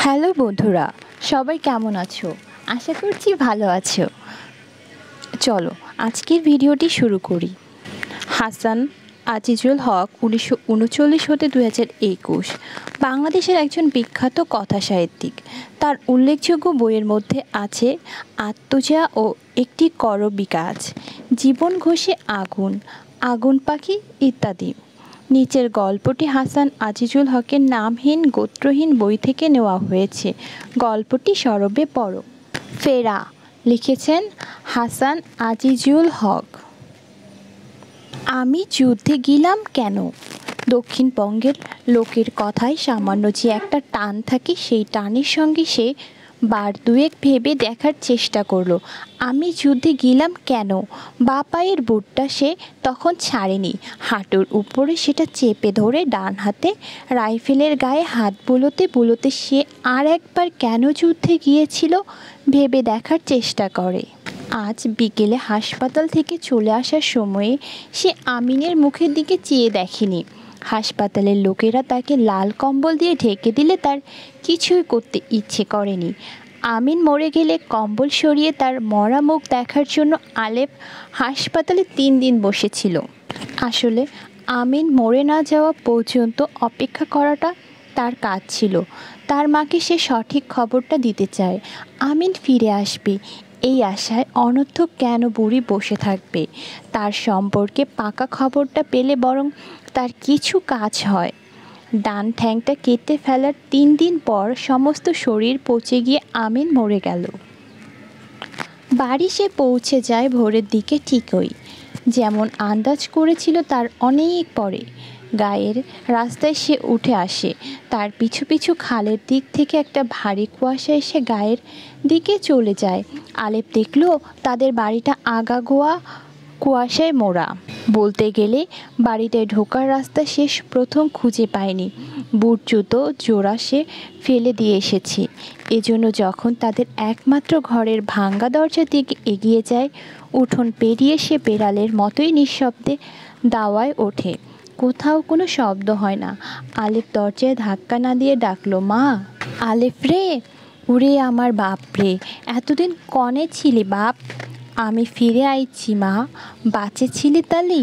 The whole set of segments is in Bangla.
হ্যালো বন্ধুরা, সবাই কেমন আছো? আশা করছি ভালো আছো। চলো আজকের ভিডিওটি শুরু করি। হাসান আজিজুল হক 1939 হতে 2021 বাংলাদেশের একজন বিখ্যাত কথা সাহিত্যিক। তার উল্লেখযোগ্য বইয়ের মধ্যে আছে আত্মজা ও একটি করবী গাছ, জীবন ঘষে আগুন, আগুন পাখি ইত্যাদি। নিচের গল্পটি হাসান আজিজুল হকের নামহীন গোত্রহীন বই থেকে নেওয়া হয়েছে। গল্পটি সরবে পড়ো। ফেরা লিখেছেন হাসান আজিজুল হক। আমি যুদ্ধে গেলাম কেন? দক্ষিণবঙ্গের লোকের কথায় সামান্য যে একটা টান থাকে, সেই টানের সঙ্গে সে বার দুয়েক ভেবে দেখার চেষ্টা করলো। আমি যুদ্ধে গেলাম কেন? বা পায়ের বুটটা সে তখন ছাড়েনি। হাঁটুর উপরে সেটা চেপে ধরে ডান হাতে রাইফেলের গায়ে হাত বুলোতে বুলোতে সে আর একবার কেন যুদ্ধে গিয়েছিল ভেবে দেখার চেষ্টা করে। আজ বিকেলে হাসপাতাল থেকে চলে আসার সময়ে সে আমিনের মুখের দিকে চেয়ে দেখেনি। হাসপাতালের লোকেরা তাকে লাল কম্বল দিয়ে ঢেকে দিলে তার কিছুই করতে ইচ্ছে করেনি। আমিন মরে গেলে কম্বল সরিয়ে তার মরা মুখ দেখার জন্য আলেপ হাসপাতালে 3 দিন বসেছিল। আসলে আমিন মরে না যাওয়া পর্যন্ত অপেক্ষা করাটা তার কাজ ছিল। তার মাকে সে সঠিক খবরটা দিতে চায়। আমিন ফিরে আসবে এই আশায় অনর্থক কেন বুড়ি বসে থাকবে। তার সম্পর্কে পাকা খবরটা পেলে বরং তার কিছু কাজ হয়। ডান ঠ্যাংটা কেটে ফেলার 3 দিন পর সমস্ত শরীর পচে গিয়ে আমিন মরে গেল। বাড়ি সে পৌঁছে যায় ভোরের দিকে ঠিকই, যেমন আন্দাজ করেছিল তার অনেক পরে। গায়ের রাস্তায় সে উঠে আসে। তার পিছু পিছু খালের দিক থেকে একটা ভারী কুয়াশা এসে গায়ের দিকে চলে যায়। আলেপ দেখল তাদের বাড়িটা আগাগোয়া কুয়াশায় মোড়া। বলতে গেলে বাড়িটায় ঢোকার রাস্তা শেষ প্রথম খুঁজে পায়নি। বুট জুতো জোড়া সে ফেলে দিয়ে এসেছে। এজন্য যখন তাদের একমাত্র ঘরের ভাঙ্গা দরজার দিকে এগিয়ে যায়, উঠোন পেরিয়ে সে বেড়ালের মতোই নিঃশব্দে দাওয়ায় ওঠে। কোথাও কোনো শব্দ হয় না। আলেপ দরজায় ধাক্কা না দিয়ে ডাকলো, মা। আলেপ রে, উরে আমার বাপ রে, এতদিন কনে ছিলি বাপ? আমি ফিরে আইছি মা, বাঁচে ছিলি তালি?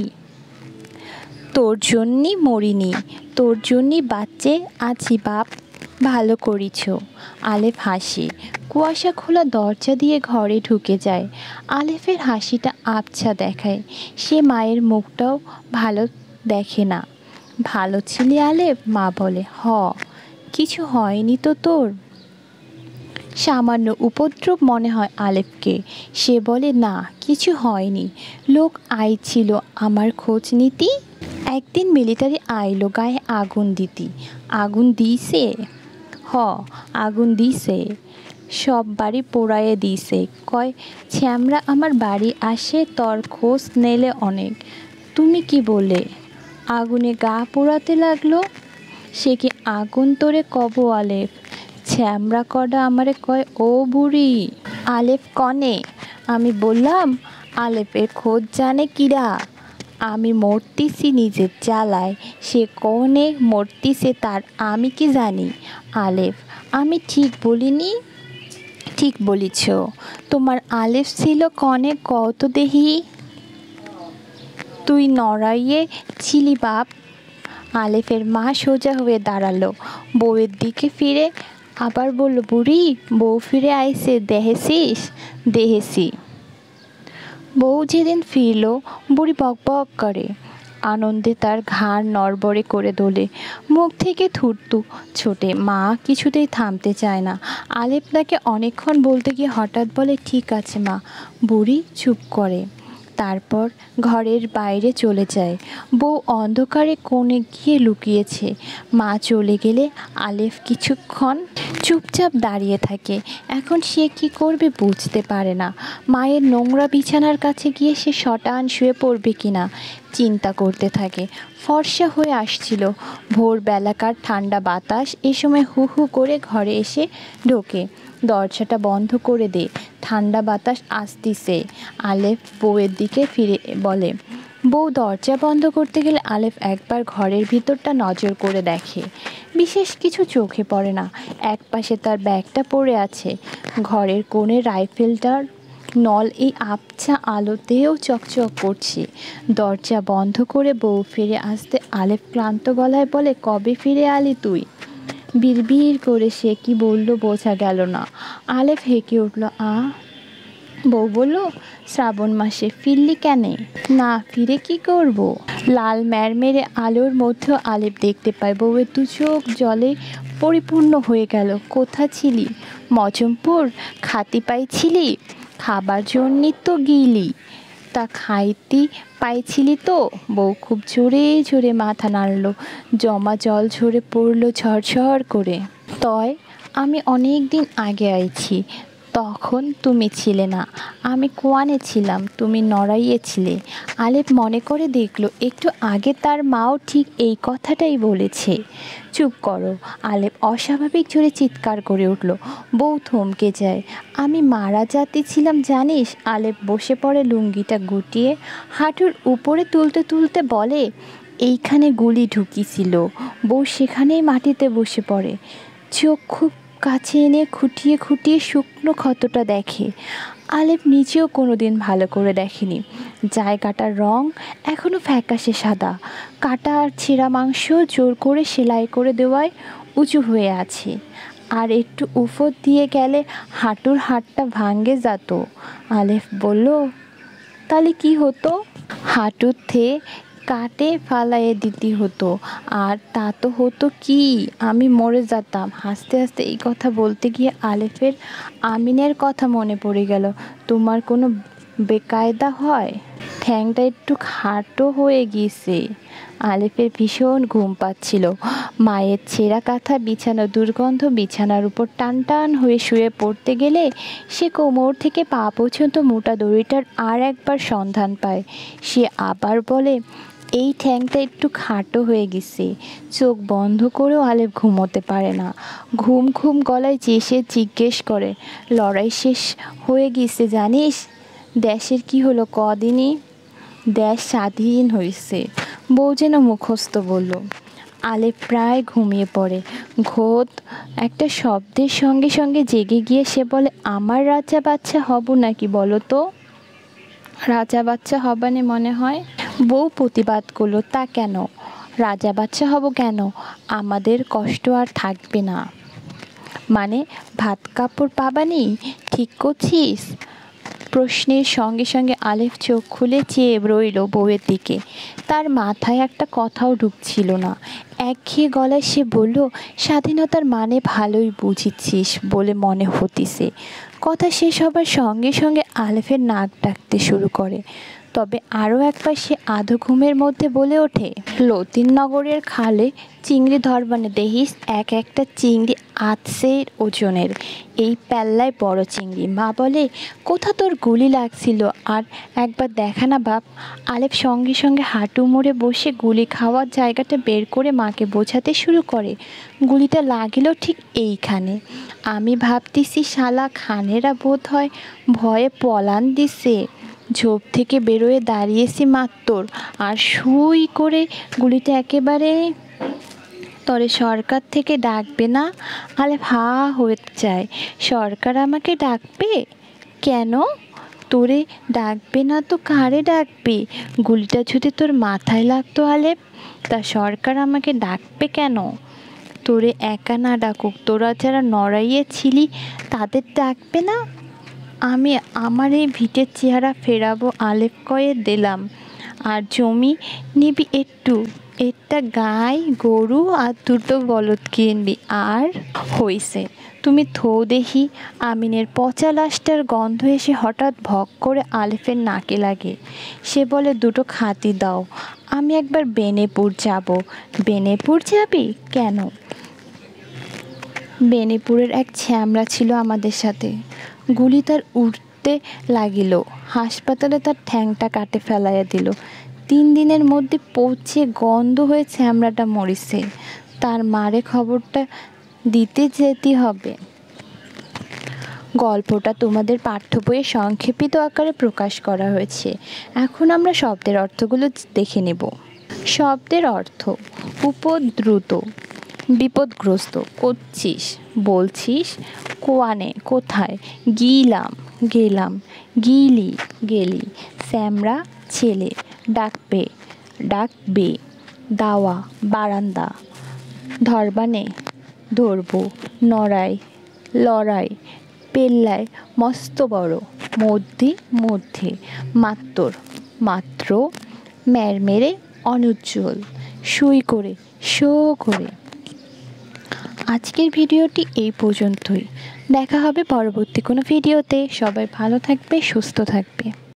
তোর জন্যই মরিনি, তোর জন্যই বাচ্চে আছি বাপ, ভালো করিছ। আলেপ হাসি। কুয়াশা খোলা দরজা দিয়ে ঘরে ঢুকে যায়। আলেফের হাসিটা আবছা দেখায়। সে মায়ের মুখটাও ভালো দেখে না। ভালো ছিলি আলেপ? মা বলে, কিছু হয়নি তো তোর? সামান্য উপদ্রব মনে হয় আলেপকে। সে বলে, না কিছু হয়নি। লোক আইছিল আমার খোঁজ নিতি। একদিন মিলিটারি আইলো গায়ে আগুন দিতি। আগুন দিছে? আগুন দিছে, সব বাড়ি পোড়াইয়ে দিছে। কয় ছ্যামরা আমার বাড়ি আসে তর খোঁজ নেলে অনেক। তুমি কি বলে? আগুনে গা পোড়াতে লাগলো। সে কি আগুন তোরে কব আলেপ? ছ্যামরা কডা আমারে কয় ও বুড়ি। আলেপ কনে? আমি বললাম, আলেপের খোঁজ জানে কিরা? আমি মরতিছি নিজের জ্বালায়, সে কনে মরতিছে তার আমি কি জানি? আলেপ, আমি ঠিক বলিনি? ঠিক বলিছ। তোমার আলেপ ছিল কনে কত দেহি? তুই নড়াইয়ে ছিলি বাপ। আলেফের মা সোজা হয়ে দাঁড়ালো, বউয়ের দিকে ফিরে আবার বলল, বুড়ি বউ ফিরে আইছে দেহেছিস? দেহেছি। বউ যেদিন ফিরল বুড়ি বক বক করে। আনন্দে তার ঘাড় নড়বড়ে করে দোলে, মুখ থেকে থুতু ছোটে। মা কিছুতেই থামতে চায় না। আলেপ তাকে অনেকক্ষণ বলতে গিয়ে হঠাৎ বলে, ঠিক আছে মা। বুড়ি চুপ করে। তারপর ঘরের বাইরে চলে যায়। বউ অন্ধকারে কোণে গিয়ে লুকিয়েছে। মা চলে গেলে আলেফ কিছুক্ষণ চুপচাপ দাঁড়িয়ে থাকে। এখন সে কি করবে বুঝতে পারে না। মায়ের নোংরা বিছানার কাছে গিয়ে সে শটান শুয়ে পড়বে কিনা চিন্তা করতে থাকে। ফর্সা হয়ে আসছিল ভোরবেলাকার ঠান্ডা বাতাস। এ সময় হু হু করে ঘরে এসে ঢোকে। দরজাটা বন্ধ করে দে, ঠান্ডা বাতাস আসতিছে। আলেফ বউয়ের দিকে ফিরে বলে। বউ দরজা বন্ধ করতে গেলে আলেফ একবার ঘরের ভিতরটা নজর করে দেখে। বিশেষ কিছু চোখে পড়ে না। একপাশে তার ব্যাগটা পড়ে আছে, ঘরের কোণে রাইফেলটার নল এই আবছা আলোতেও চকচক করছে। দরজা বন্ধ করে বউ ফিরে আসতে আলেফ ক্লান্ত গলায় বলে, কবে ফিরে আলি তুই? বিড়বিড় করে সে কি বলল বোঝা গেল না। আলেফ হেঁকে উঠল, বউ বলল, শ্রাবণ মাসে। ফিরলি কেনে? না ফিরে কি করব? লাল ম্যারমেরে আলোর মধ্যেও আলেপ দেখতে পায় বউয়ের দু চোখ জলে পরিপূর্ণ হয়ে গেল। কোথা ছিলি? মজমপুর। খাতি পাইছিলি? খাবার জন্যই তো গিলি। তা খাইতে পাইছিলি তো? বউ খুব জোরে জোরে মাথা নাড়ল, জমা জল ঝরে পড়ল ঝরঝর করে। তয় আমি অনেক দিন আগে আইছি, তখন তুমি ছিলে না। আমি কোয়ানে ছিলাম, তুমি নড়াইয়ে ছিলে। আলেপ মনে করে দেখল একটু আগে তার মাও ঠিক এই কথাটাই বলেছে। চুপ করো। আলেপ অস্বাভাবিক জোরে চিৎকার করে উঠল। বউ থমকে যায়। আমি মারা জাতি ছিলাম জানিস? আলেপ বসে পড়ে লুঙ্গিটা গুটিয়ে হাঁটুর উপরে তুলতে তুলতে বলে, এইখানে গুলি ঢুকিছিল। বউ সেখানেই মাটিতে বসে পড়ে, চোখ খুব কাছে এনে খুঁটিয়ে খুঁটিয়ে শুকনো ক্ষতটা দেখে। আলেপ নিজেও কোনো দিন ভালো করে দেখেনি। জায়গাটার রং এখনও ফ্যাকাশে সাদা, কাটা আর ছেঁড়া মাংস জোর করে সেলাই করে দেওয়ায় উঁচু হয়ে আছে। আর একটু উফর দিয়ে গেলে হাঁটুর হাড়টা ভাঙ্গে যেত। আলেফ বলল, তাহলে কি হতো? হাঁটুর থে কাটে ফালাইয়ে দিতে হতো। আর তা তো হতো কি, আমি মরে যেতাম। হাসতে হাসতে এই কথা বলতে গিয়ে আলেফের আমিনের কথা মনে পড়ে গেল। তোমার কোনো বেকায়দা হয়? ঠ্যাংটা একটু খাটো হয়ে গিয়েছে। আলেফের ভীষণ ঘুম পাচ্ছিল। মায়ের ছেঁড়া কাঁথা বিছানো দুর্গন্ধ বিছানার উপর টান টান হয়ে শুয়ে পড়তে গেলে সে কোমর থেকে পা পর্যন্ত মোটা দড়িটার আর একবার সন্ধান পায়। সে আবার বলে, এই ঠ্যাংটা একটু খাটো হয়ে গেছে। চোখ বন্ধ করেও আলেপ ঘুমোতে পারে না। ঘুম ঘুম গলায় চেষে জিজ্ঞেস করে, লড়াই শেষ হয়ে গেছে জানিস? দেশের কি হলো কদিনই? দেশ স্বাধীন হয়েছে। বউ যেন মুখস্থ বলল। আলেপ প্রায় ঘুমিয়ে পড়ে। ঘোত একটা শব্দের সঙ্গে সঙ্গে জেগে গিয়ে সে বলে, আমার রাজা বাচ্চা হব নাকি বলো তো? রাজা বাচ্চা হবানে মনে হয়। বউ প্রতিবাদ করলো, তা কেন? রাজা বাচ্চা হব কেন? আমাদের কষ্ট আর থাকবে না। মানে ভাত কাপড় পাবানি? ঠিক করছিস? প্রশ্নের সঙ্গে সঙ্গে আলেফ চোখ খুলে চেয়ে রইল বউয়ের দিকে। তার মাথায় একটা কথাও ঢুকছিল না। একঘেয়ে গলায় সে বলল, স্বাধীনতার মানে ভালোই বুঝিছিস বলে মনে হতিছে। কথা শেষ হবার সঙ্গে সঙ্গে আলেফের নাক ডাকতে শুরু করে। তবে আরও একবার সে আধো ঘুমের মধ্যে বলে ওঠে, লতিননগরের খালে চিংড়ি ধরবানে দেখিস, এক একটা চিংড়ি আধসের ওজনের। এই পেল্লায় বড় চিংড়ি। মা বলে, কোথা তোর গুলি লাগছিল? আর একবার দেখা না বাপ। আলেপ সঙ্গে সঙ্গে হাঁটু মুড়ে বসে গুলি খাওয়ার জায়গাটা বের করে মাকে বোঝাতে শুরু করে। গুলিটা লাগিল ঠিক এইখানে। আমি ভাবতেছি শালা খানেরা বোধ হয় ভয়ে পলান দিছে। ঝোপ থেকে বেরোয় দাঁড়িয়েছি মাত্র, আর সুই করে গুলিটা একেবারে তরে। সরকার থেকে ডাকবে না? আলেপ হা হয়ে যায়। সরকার আমাকে ডাকবে? কেন? তোরে ডাকবে না তো কারে ডাকবে? গুলিটা যদি তোর মাথায় লাগতো আলেপ, তা সরকার আমাকে ডাকবে কেন? তোরে একা না ডাকুক, তোরা যারা নড়াইয়ে ছিলি তাদের ডাকবে না? আমি আমার এই ভিটের চেহারা ফেরাবো আলেপ কয়ে দিলাম। আর জমি নিবি একটু, একটা গাই গরু আর দুটো বলদ কিনবি, আর হইছে। তুমি থো দেখি। আমিনের পচা লাশটার গন্ধ এসে হঠাৎ ভক করে আলেফের নাকে লাগে। সে বলে, দুটো খাতি দাও, আমি একবার বেনেপুর যাব। বেনেপুর যাবি কেন? বেনেপুরের এক ছ্যামরা ছিল আমাদের সাথে। গুলি তার উঠতে লাগিল, হাসপাতালে তার ঠ্যাংটা কাটে ফেলাইয়া দিল। 3 দিনের মধ্যে পচে গন্ধ হয়ে ছ্যামরাটা মরিছে। তার মারে খবরটা দিতে যেতে হবে। গল্পটা তোমাদের পাঠ্য বইয়ে সংক্ষেপিত আকারে প্রকাশ করা হয়েছে। এখন আমরা শব্দের অর্থগুলো দেখে নেব। শব্দের অর্থ: উপদ্রুত, বিপদগ্রস্ত করছিস বলছিস কোয়ানে কোথায় গিলাম গেলাম গিলি গেলি স্যামরা ছেলে ডাকবে দাওয়া বারান্দা ধরবানে ধরবো লড়াই পেল্লায় মস্ত বড় মধ্যে মাত্র মেরে অনুজ্জ্বল সুই করে শো করে। আজকের ভিডিওটি এই পর্যন্তই। দেখা হবে পরবর্তী কোনো ভিডিওতে। সবাই ভালো থাকবে, সুস্থ থাকবে।